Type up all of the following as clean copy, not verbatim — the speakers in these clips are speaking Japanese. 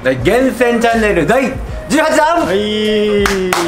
厳選チャンネル第18弾。 はい。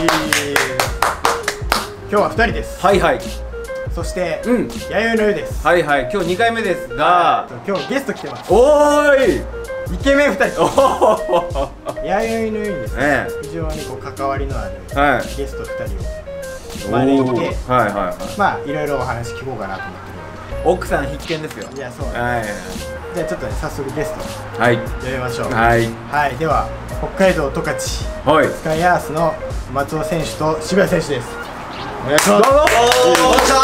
今日は2人です。 はいはい。 そして弥生の湯です。 はいはい。今日2回目ですが、 今日ゲスト来てます。 おーい。 イケメン2人。 おお。 弥生の湯にですね、非常にこう関わりのあるゲスト2人を招いて、まあいろいろお話聞こうかなと思ってるので。 奥さん必見ですよ。 いや、そうなんです。じゃあちょっとね、早速ゲスト呼びましょう。はい。では北海道十勝スカイアースの松尾選手と渋谷選手です。お願いします。どうぞ。お願いします。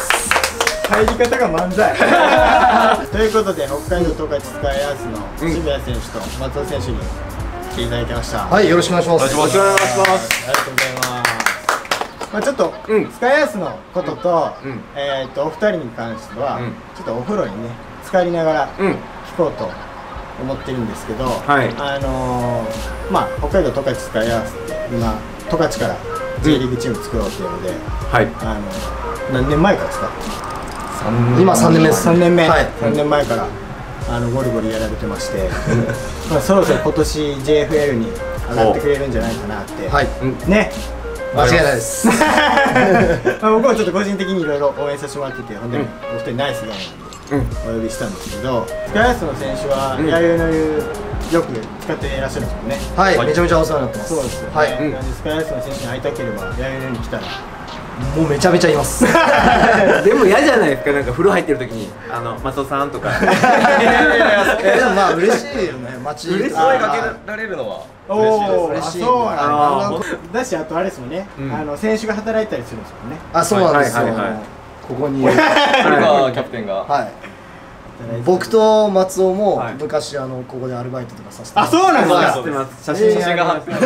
入り方が漫才ということで、北海道十勝スカイアースの渋谷選手と松尾選手に来ていただきました。はい、よろしくお願いします。よろしくお願いします。ありがとうございます。まあちょっとスカイアースのこととお二人に関してはちょっとお風呂にね浸かりながら聞こうと思ってるんですけど、まあ北海道十勝スカイアースって今十勝から J リーグチーム作ろうっていうので、何年前からですか？今3年目です。3年目前からゴリゴリやられてまして、そろそろ今年 JFL に上がってくれるんじゃないかなってね。間違いないです。僕もちょっと個人的にいろいろ応援させてもらってて、本当にお二人ナイスガイなんでお呼びしたんですけど、スカイアースの選手は弥生の湯よく使っていらっしゃるんですもんね。はい、めちゃめちゃお世話になってます。そうですよね。なんでスカイアースの選手に会いたければ弥生の湯に来たらもうめちゃめちゃいます。 でも嫌じゃないですか、なんか風呂入ってる時に松尾さんとか。でもまあ嬉しいよね。街で声かけられるのは嬉しいです。 そうなんだ。だし、あとあれですもんね、選手が働いたりするんですもんね。あ、そうなんですよ。ここにキャプテンが僕と松尾も昔ここでアルバイトとかさせて。あ、そうなんですか。 写真が貼って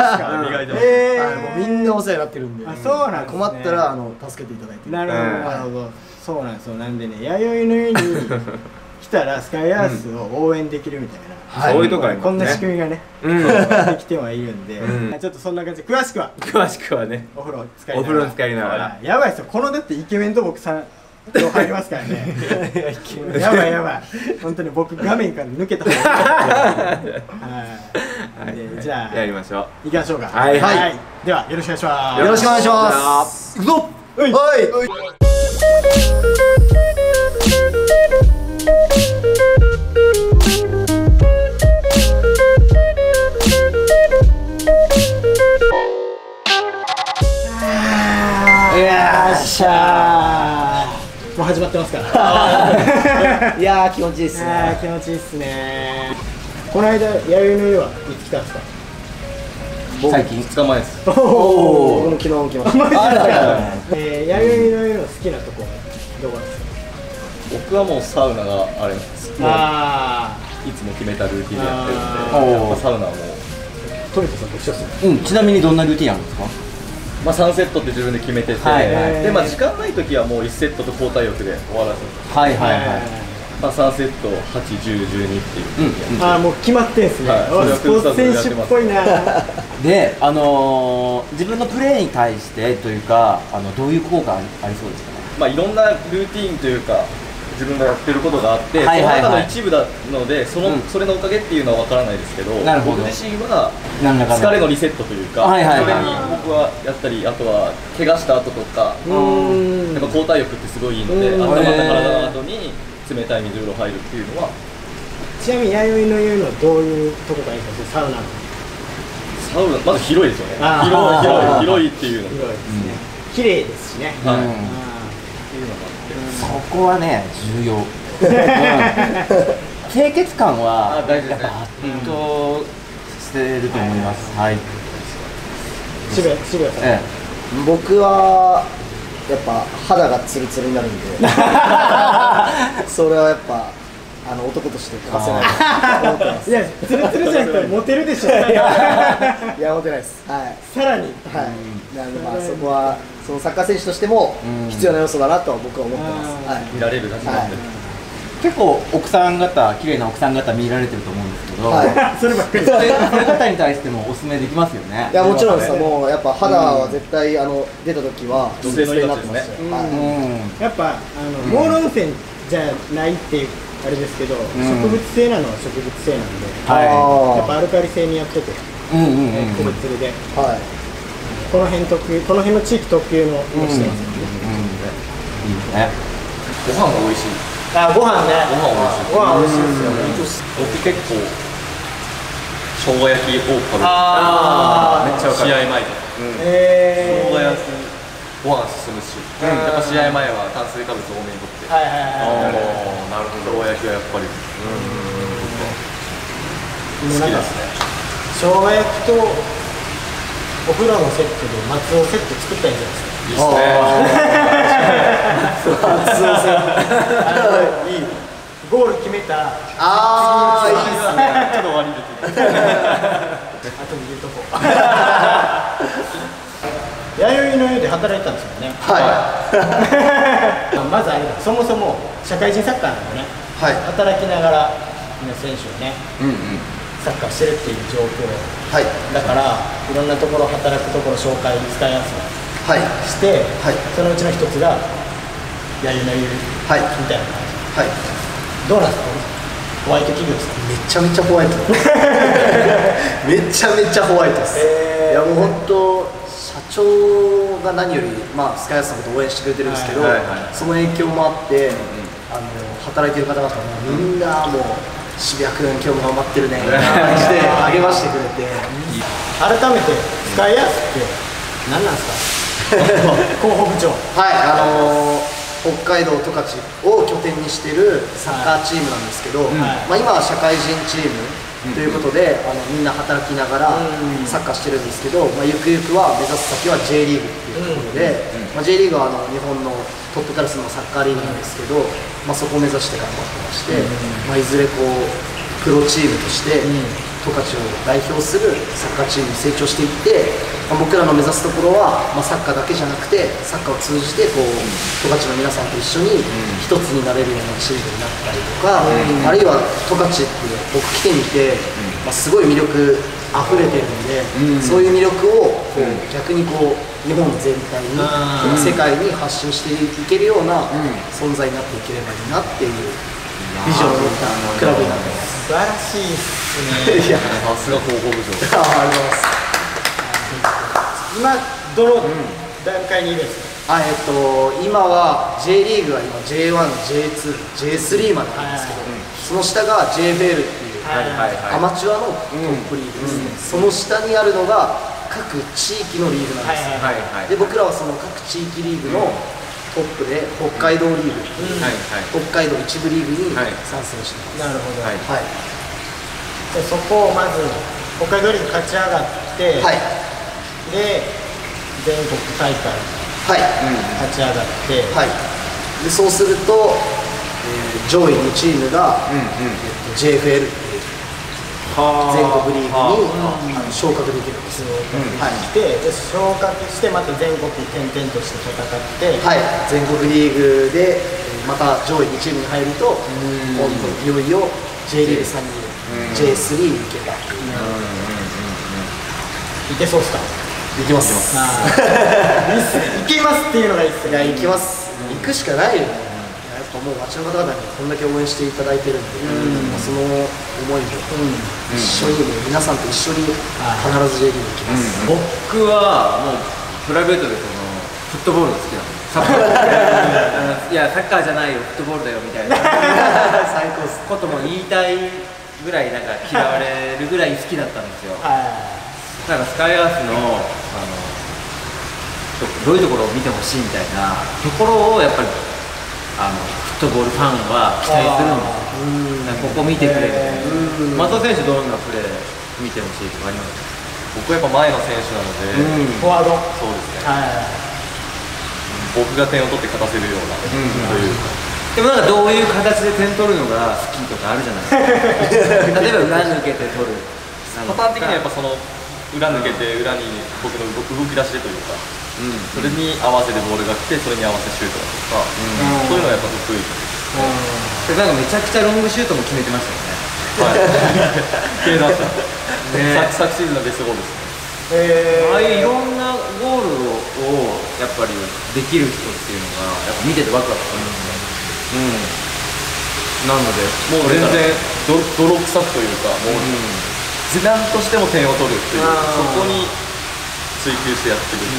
みんなお世話になってるんで、困ったら助けていただいて。なるほどなるほど。そうなんですよ。なんでね、弥生の湯に来たらスカイアースを応援できるみたいな、 そういうとこありますね。 こんな仕組みがねできてはいるんで、ちょっとそんな感じで詳しくはね、お風呂使いながら。やばいっすよ、このだってイケメンと僕さん入りますからね。やばいやばい、本当に僕画面から抜けた方がいい。じゃあやりましょう。行きましょうか。はい。ではよろしくお願いします。よろしくお願いします。行くぞ。はい。よっしゃー、もう始まってますから。いやー気持ちいいっすね。気持ちいいっすね。この間弥生の湯はいつ来たんですか？ 最近2日前です。 おお、僕も昨日来ました。弥生の湯の好きなとこどこですか？ 僕はもうサウナがあれなんです。いつも決めたルーティンでやってるんで、サウナはもうトリコさんと一緒ですね。 ちなみにどんなルーティンあるんですか？ まあ3セットって自分で決めてて、でまあ時間ない時はもう1セットと交代浴で終わらせる。まあ3セット8、10、12っていう。 ああ、もう決まってんすね。スポーツ選手っぽいな。 で、自分のプレーに対してというか、どういう効果ありそうですかね。 まあいろんなルーティーンというか自分がやってることがあって、その中の一部なので、それのおかげっていうのは分からないですけど、僕自身は疲れのリセットというか、それに僕はやったり、あとは怪我した後とか、やっぱ交代浴ってすごいいいので、温まった体の後に冷たい水風呂入るっていうのは。 ちなみに弥生の湯のどういうとこがいいですか？サウナまず広いですよね。広いっていうの。 広いですね。綺麗ですしね。 そこはね、重要。清潔感はやっぱ圧倒してると思います。はい。 渋谷さん。 僕はやっぱ肌がツルツルになるんで、それはやっぱ男として欠かせないと思ってます。 いや、ツルツルじゃなくてモテるでしょ。いや、モテないです。はい。 さらに。 はい。なのでまあそこはそのサッカー選手としても必要な要素だなと僕は思ってます。はい。 見られるだけなんで。 結構奥さん方、綺麗な奥さん方見られてると思うんですけど、 そればっかり。 そういう方に対してもおすすめできますよね。 いや、もちろんです。もうやっぱ肌は絶対出た時は女性の色になってますね。 やっぱモール温泉じゃないっていうあれですけど、植物性なのは植物性なんで、やっぱアルカリ性にやってて、個別で、この辺の地域特有の色してますよね。 ご飯が美味しい。 ご飯ね。ご飯美味しいですよね。 僕結構生姜焼き多く食べる。めっちゃ試合前とか。生姜焼きご飯進むし、やっぱ試合前は炭水化物多めにとって。なるほど。生姜焼きはやっぱり好きですね。 生姜焼きとお風呂のセットで松尾セット作ったんじゃないですか。 いいですね。いい。ゴール決めた。 いいですね。 ちょっと割り出て。 あと言うとこ。弥生の湯で働いてたんですよね。まずあれだ。そもそも社会人サッカーなんでね。働きながらみんな選手をね、サッカーしてるっていう状況。だからいろんなところ働くところ紹介使いやすい。して、そのうちの一つが弥生の湯みたいな感じ。どうなんですか？ホワイト企業ですか？ めちゃめちゃホワイト。めちゃめちゃホワイトです。いやもう本当社長が何よりスカイアースのことを応援してくれてるんですけど、その影響もあって働いてる方々もみんなもう渋谷君今日も頑張ってるねみたいな感じで励ましてくれて、 改めてスカイアースって何なんですか？広報部長。 北海道十勝を拠点にしているサッカーチームなんですけど、今は社会人チームということで、みんな働きながらサッカーしてるんですけど、ゆくゆくは目指す先は J リーグっていうところで、J リーグは日本のトップクラスのサッカーリーグなんですけど、そこを目指して頑張ってまして、いずれプロチームとして十勝を代表するサッカーチームに成長していって、僕らの目指すところは、サッカーだけじゃなくてサッカーを通じて十勝の皆さんと一緒に一つになれるようなチームになったりとか、あるいは十勝って僕来てみて、すごい魅力あふれてるんで、そういう魅力を逆に日本全体に、世界に発信していけるような存在になっていければいいなっていうビジョンを持ったクラブになってます。 素晴らしいですね。 さすが広報部長。 ありがとうございます。 今どの段階にいるんですか？ 今は J リーグは今 J1、J2、J3 まであるんですけど、その下が JFL っていうアマチュアのトップリーグですね。その下にあるのが各地域のリーグなんです。で僕らはその各地域リーグのトップで北海道リーグ、北海道一部リーグに参戦してます。 なるほど。でそこをまず北海道リーグ勝ち上がって、で全国大会勝ち上がって、 でそうすると、上位2チームが、JFL っていう全国リーグに昇格できるんですよ。 で昇格してまた全国転々として戦って、 全国リーグでまた上位2チームに入ると、いよいよ J リーグ3に J3 に行けばいけそうっすか？ 行きます。 行きますっていうのがいいっすね。 行きます。行くしかないよね。やっぱもう町の方々にこんだけ応援していただいてるんで、その思いで一緒に皆さんと一緒に必ず J リーグ行きます。 僕はもうプライベートでフットボールが好きなの。サッカーいやサッカーじゃないよフットボールだよみたいな最高っすことも言いたいぐらい嫌われるぐらい好きだったんですよ。なんかスカイアースのどういうところを見てほしいみたいなところをやっぱりフットボールファンは期待するんですよ。ここ見てくれる。松尾選手どんなプレー見てほしいとかありますか？ 僕はやっぱ前の選手なので、 フォワード。 そうですね。僕が点を取って勝たせるようなというか。 でもなんかどういう形で点取るのが好きとかあるじゃないですか。例えば裏抜けて取る。 パターン的にはやっぱその裏抜けて裏に僕の動き出しでというか、それに合わせてボールが来てそれに合わせてシュートだとか、そういうのがやっぱ得意です。 なんかめちゃくちゃロングシュートも決めてましたよね。 決めました。昨シーズンのベストゴールですね。 ああいういろんなゴールをやっぱりできる人っていうのがやっぱ見ててワクワクするんですよ。 なのでもう全然泥臭くというか、もう何としても点を取るっていう、そこに追求してやってる。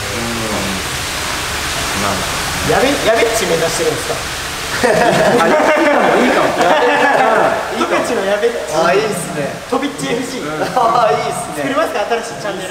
やべっち目指してるんですか。 いいかも。 十勝のやべっち。 あ、いいっすね。 とびっち FC。 あ、いいっすね。 作りますか、新しいチャンネル。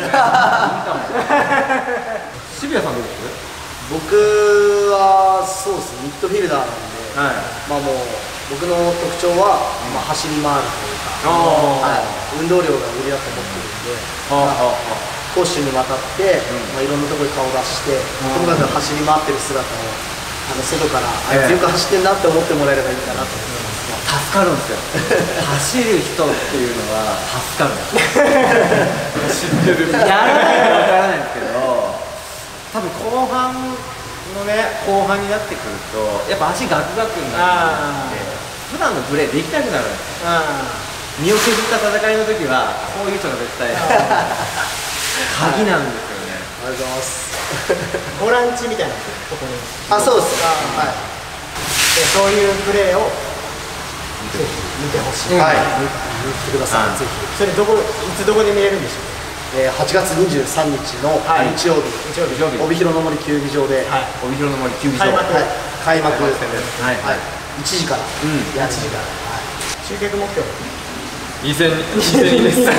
渋谷さんどうです？ 僕はそうですね、ミッドフィルダーなんで、まあもう僕の特徴はまあ走り回るというか、運動量が売りだと思ってるんで、攻守にわたってまあいろんなところに顔を出して、とにかく走り回ってる姿を外から強く走ってんなって思ってもらえればいいかなと思います。 助かるんですよ。走る人っていうのは助かる。知ってる。やらないとわからないんですけど、多分後半になってくるとやっぱ足ガクガクになって普段のプレーできなくなるんですよ。身を削った戦いの時はこういう人が絶対鍵なんですよね。 ありがとうございます。 ボランチみたいなここに。 あ、そうです。はい。 そういうプレーをぜひ見てほしい。 はい。見てください。ぜひ。 それいつどこで見れるんでしょう。 8月23日の日曜日、帯広の森球技場で、 帯広の森球技場開幕戦です。1時から、8時から。 集客目標 2002です。2000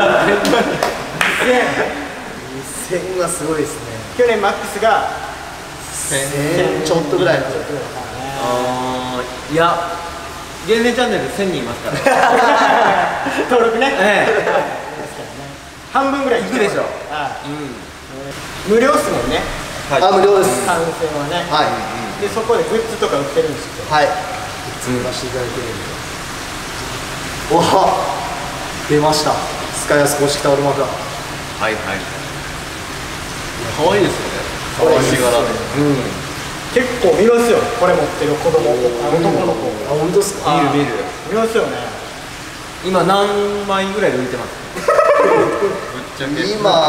はすごいですね。 去年マックスが 1000ちょっとぐらい。 いや、ゲームチャンネル1000人いますから。 登録ね。半分ぐらいいくでしょ。無料っすもんね。 無料です。 観戦はね。でそこでグッズとか売ってるんですよ。 はい。グッズ売らせていただいてるんで。おは出ました。スカイアス公式タオルマフラー。 はいはい。 可愛いですよね。可愛い柄で。 結構見ますよ。これ持ってる子供、男の子。 あ、本当ですか。 見る。 見ますよね。 今何枚ぐらいで売れてます？ 今多分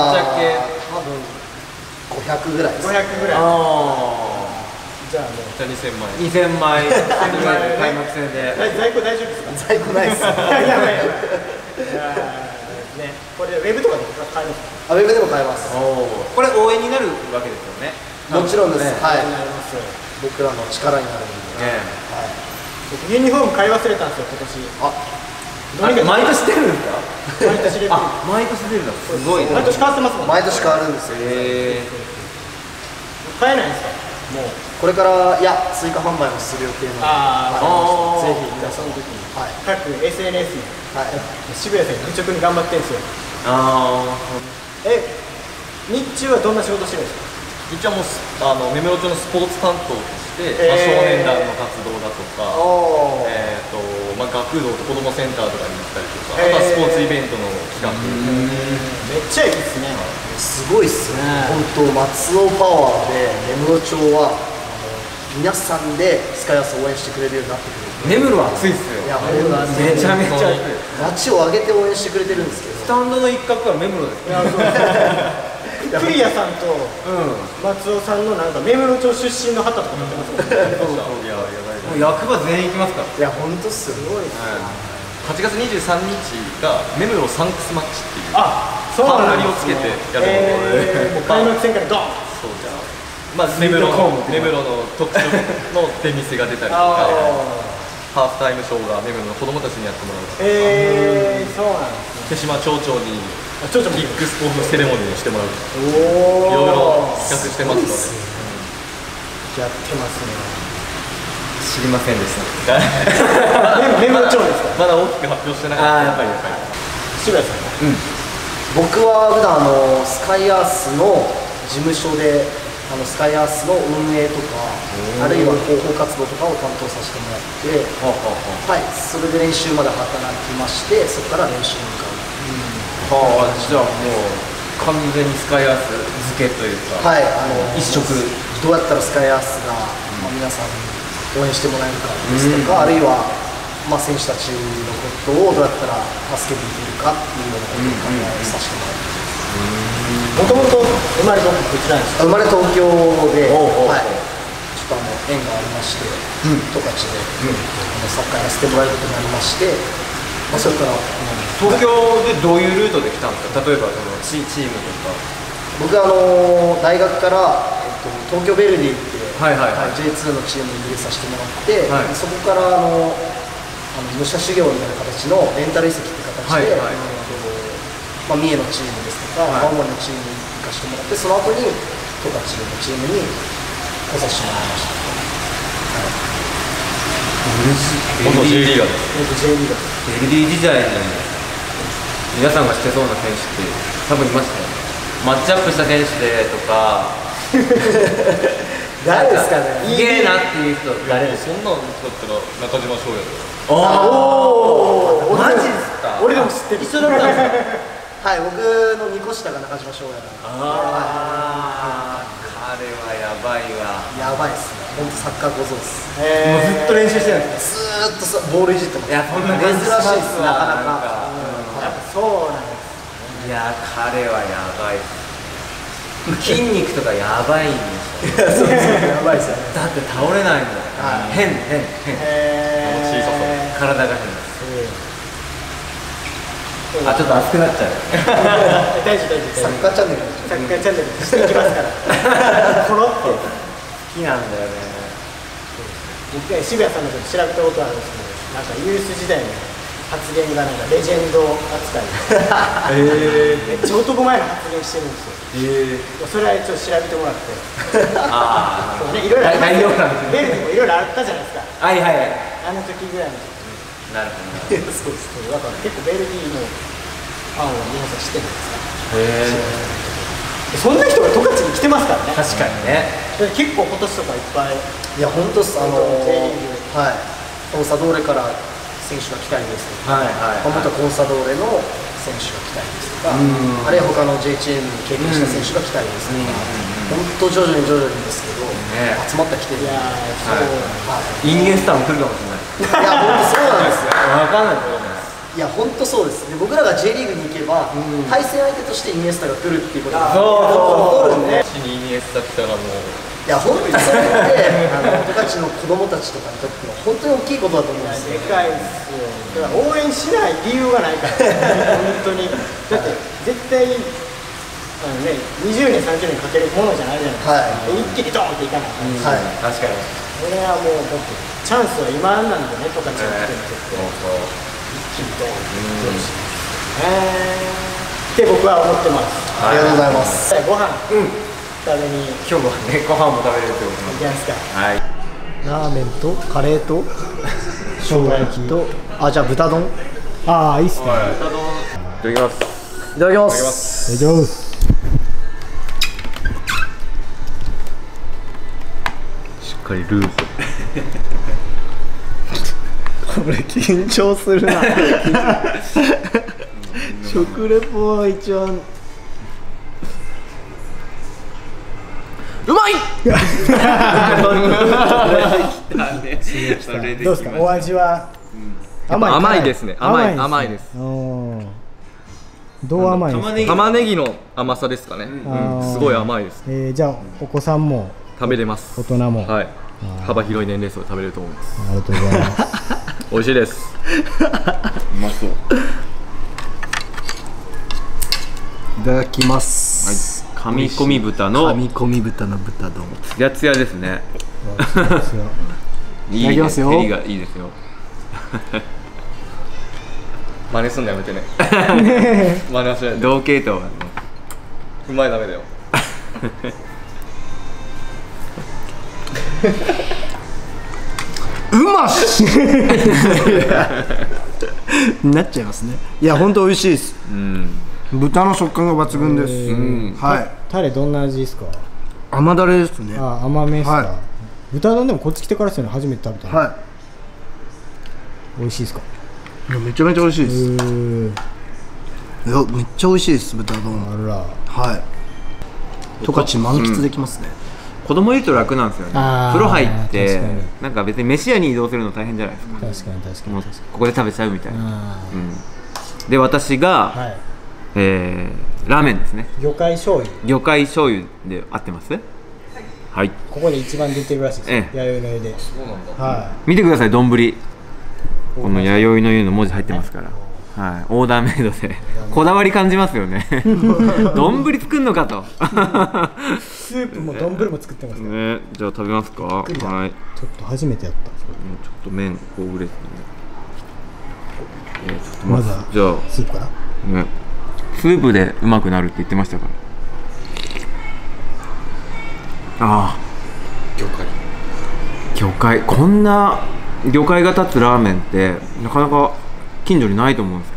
500ぐらいです。 500ぐらい。じゃあもう 2000枚開幕戦で。 在庫大丈夫ですか？ 在庫ないです。 やばい。ね、これウェブとかで買えますか？ ウェブでも買えます。 これ応援になるわけですよね。 もちろんです。はい。 なります。 僕らの力になるんで。ユニフォーム買い忘れたんですよ今毎年。 年出るんですか？ 毎年出る。 毎年出るんだ。すごい。 毎年変わってますもん。 毎年変わるんですよ。 買えないんですか？もうこれから追加販売もする予定なので、ぜひ皆さんの時に各 SNS に渋谷さん愚直に頑張ってるんですよ。日中はどんな仕事してるんですか？ 日中はもう目黒町のスポーツ担当として、少年団の活動だとか、学童と子どもセンターとかに行ったりとか、あとはスポーツイベントの企画。 めっちゃいいですね。 すごいっすね。本当松尾パワーで目黒町は皆さんでスカイアスを応援してくれるようになってくる。 根室は熱いっすよ。めちゃめちゃ熱い。街を挙げて応援してくれてるんですけど、 スタンドの一角は根室です。 クリアさんと松尾さんのなんか目黒町出身の旗とか持ってますもんね。 もう役場全員行きますから。 いや本当すごいですね。 8月23日が目黒サンクスマッチっていう冠をつけてやるので、 開幕戦からドン。 そうじゃあ目黒の特徴の出店が出たりとか、ハーフタイムショーが目黒の子供たちにやってもらうとか、 そうなんですね。 手島町長にキックスポーツセレモニーをしてもらうとか、いろいろ企画してますので。 やってますね。 知りませんでした。 メモ帳ですか？ まだ大きく発表してなかった。やっぱり渋谷さんは？ 僕は普段スカイアースの事務所でスカイアースの運営とか、あるいは広報活動とかを担当させてもらって、それで練習まで働きまして、そこから練習に向かう。 じゃあもう完全にスカイアース付けというか、一色。 どうやったらスカイアースが皆さんに応援してもらえるかですとか、あるいは選手たちのことをどうやったら助けていけるかっていうようなことを考えさせてもらってます。もともと生まれどこちらですか？ 生まれ東京で、ちょっと縁がありまして、十勝で、サッカーやらせてもらえることになりまして、それから、 東京でどういうルートで来たんですか？例えばそのチームとか。 僕大学から、東京ベルディって、J2 のチームに入れさせてもらって、そこから武者修行みたいな形のレンタル移籍って形で、三重のチームですとか、青森のチームに行かせてもらって、その後に十勝のチームに来させてもらいました。 元 J リーガーです。 ベルディ時代に皆さんが知ってそうな選手って多分いましたよね。マッチアップした選手でとか誰ですかね。 いげえなっていう人誰ですか？ そんなの使ったら中島翔也です。 おお、マジですか？ 俺でも知ってる。 一緒だったんですか？ はい、僕の2個下が中島翔也なんで。 ああ、彼はやばいわ。 やばいっすね。本当サッカー小僧です。 もうずっと練習してるんですずーっとボールいじってます。 いや、そんな珍しいっす、なかなか。 やっぱそうなんです。 いや、彼はやばいっす。筋肉とかやばいんですよ。 そうですね、やばいっすよね。 だって倒れないもん。変。 小さそう。 体が変です。あ、ちょっと熱くなっちゃう。 大丈夫。 サッカーチャンネルしていきますから。コロッと。 好きなんだよね。 僕は渋谷さんのこと調べたことあるんですけど、なんかユース時代の発言がなんかレジェンド扱い。めっちゃ男前の発言してるんですよ。それはちょっと調べてもらって。ああ、いろいろベルでもいろいろあったじゃないですか。あの時ぐらいの。 なるほど。 そうだから結構ベルギーのファンを皆さん知ってるんですか？そんな人が十勝に来てますからね。 確かにね。 結構今年とかいっぱい。 いや本当っす。コンサドーレから選手が来たりですとか、元コンサドーレの選手が来たりですとか、あるいは他の J チームに経験した選手が来たりですとか、本当徐々にですけど集まってきてる。 インゲスタも来るかもしれない。 いや本当そうなんですよ。 わかんないと思います。 いや本当そうです。で僕らが J リーグに行けば対戦相手としてイニエスタが来るっていうことが起こるんで。 イニエスタ来たらもう。 いや本当にそれって十勝の子供たちとかにとっては本当に大きいことだと思うんですよ。 でかいですよ。だから応援しない理由がないから。本当に。だって絶対20年30年かけるものじゃないじゃないですか。一気にドーンっていかない。 確かに。 これはもうだってチャンスは今なんでね、十勝の人にとって一気にドーンってほしいって僕は思ってます。 ありがとうございます。 ご飯食べに今日はね、ご飯も食べれるってことなんで。 いきますか。 ラーメンとカレーと生姜焼きとじゃあ豚丼。 ああいいっすね。 いただきます。 いただきます。 しっかりルーこれ緊張するな。食レポは一番うまい。 どうですか、お味は？ 甘いですね。甘いです。 どう甘いですか？ 玉ねぎの甘さですかね。すごい甘いです。 じゃあお子さんも食べれます。 大人も。 はい。幅広い年齢層で食べれると思います。 ありがとうございます。 美味しいです。うまそう。 いただきます。 噛み込み豚の豚丼。 つやつやですね。 いただきますよ。 照りがいいですよ。 真似すんのやめてね。真似はしないで。 同系統はね。 うまいダメだよ。 うましなっちゃいますね。いや本当美味しいです。豚の食感が抜群です。はい。 タレどんな味ですか？ 甘だれですね。 甘めですか？豚丼でもこっち来てからですよね。初めて食べた。はい。美味しいですか？ いやめちゃめちゃ美味しいです。いやめっちゃ美味しいです豚丼。はい。十勝満喫できますね。 子供いると楽なんですよね。風呂入ってなんか別に飯屋に移動するの大変じゃないですか。 確かにここで食べちゃうみたいな。で私がラーメンですね。 魚介醤油で合ってます？ はい、 ここで一番出てるらしいです、弥生の湯で。そうなんだ。はい。 見てください、丼。この弥生の湯の文字入ってますから。はい、オーダーメイドでこだわり感じますよね。丼作んのかと。 スープも丼も作ってますね。 じゃあ食べますか。はい。ちょっと初めてやった。 ちょっと麺ほぐれてね。 まずはじゃあスープから。 ね。スープでうまくなるって言ってましたから。ああ。魚介、こんな魚介が立つラーメンってなかなか近所にないと思うんですけ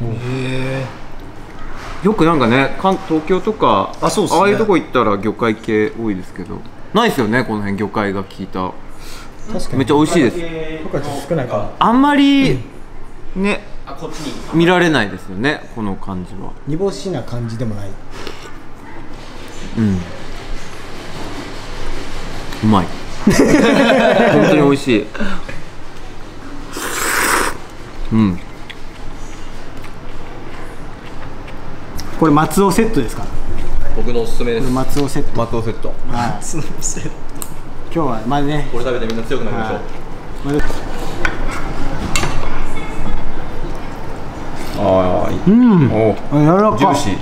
ど、よくなんかね、東京とか ああいうとこ行ったら魚介系多いですけど、ないですよね、この辺魚介が効いた。確かにめっちゃ美味しいです。 少ないかあんまりね、見られないですよね、この感じは。 煮干しな感じでもない。 うん、うまい。本当に美味しい。うん。 これ松尾セットですか。 僕のおすすめです。 松尾セット。 松尾セット。 松尾セット。 今日はまずね。 これ食べてみんな強くなりましょう。ああ、 うん。お、柔らかい。ジューシ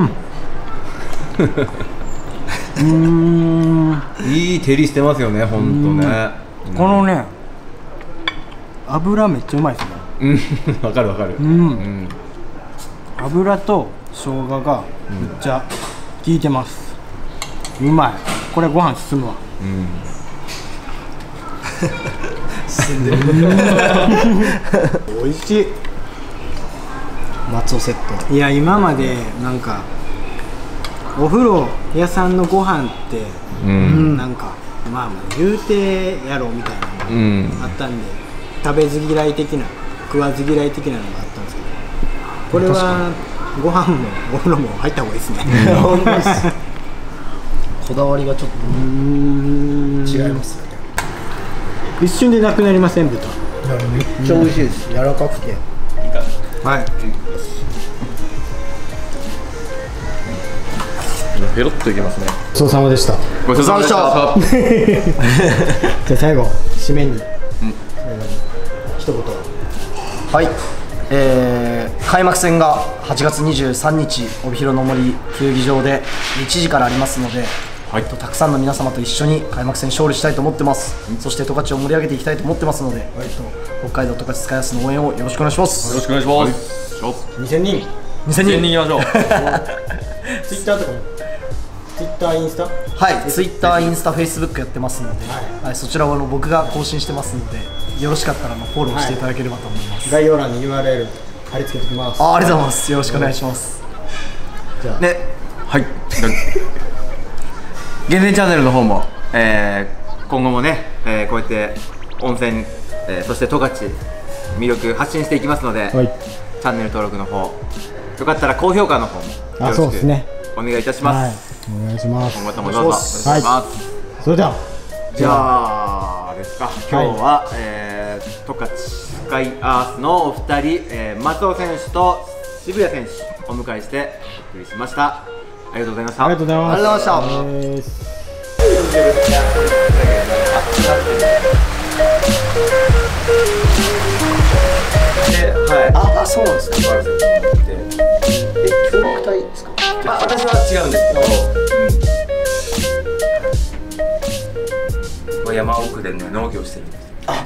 ー。いい照りしてますよね、本当ね。 このね、油めっちゃうまいですね。 わかるわかる。 油と生姜がめっちゃ効いてます。うまい。これご飯進むわ。 進んでる。 美味しい。 松尾セット。 いや、今までなんかお風呂屋さんのご飯ってなんかまあ言うてやろうみたいなのがあったんで、食べず嫌い的な、食わず嫌い的なのがあったんですけど、これはご飯もお風呂も入った方がいいですね。 こだわりがちょっと違いますよね。 一瞬でなくなりません、豚。めっちゃ美味しいです。柔らかくて。はい。 ペロッといけますね。 ごちそうさまでした。 ごちそうさまでした。 じゃあ最後締めに一言。 はい。開幕戦が8月23日帯広の森球技場で1時からありますので、たくさんの皆様と一緒に開幕戦勝利したいと思ってます。そして十勝を盛り上げていきたいと思ってますので、北海道十勝スカイアスの応援をよろしくお願いします。 よろしくお願いします。 2000人行きましょう。 ツイッターとかも、ツイッターインスタ、 はい、ツイッターインスタフェイスブックやってますので、はい、そちらは僕が更新してますので、よろしかったらフォローしていただければと思います。 概要欄に URL 貼り付けておきます。 ありがとうございます。よろしくお願いします。 じゃあね、はい。原点チャンネルの方も、今後もね、こうやって温泉、そして十勝魅力発信していきますので、チャンネル登録の方、よかったら高評価の方もよろしくお願いいたします。 お願いします。 今後ともどうぞお願いします。 それでは、 じゃあですか、今日は十勝スカイアースのお二人、松尾選手と渋谷選手をお迎えしてお送りしました。ありがとうございました。 ありがとうございました。 そうなんですか。協力隊ですか。 私は違うんですけど、山奥でね、農業してるんです。